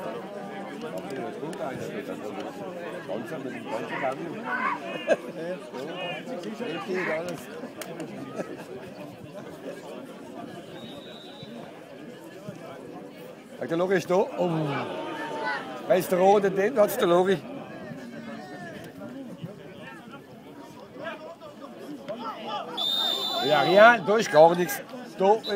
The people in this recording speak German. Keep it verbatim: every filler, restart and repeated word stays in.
Der Lori ist da. Oh. Wer ist der Rote denn? Da hat es der Lori. Ja, rien, da ist gar nichts. Da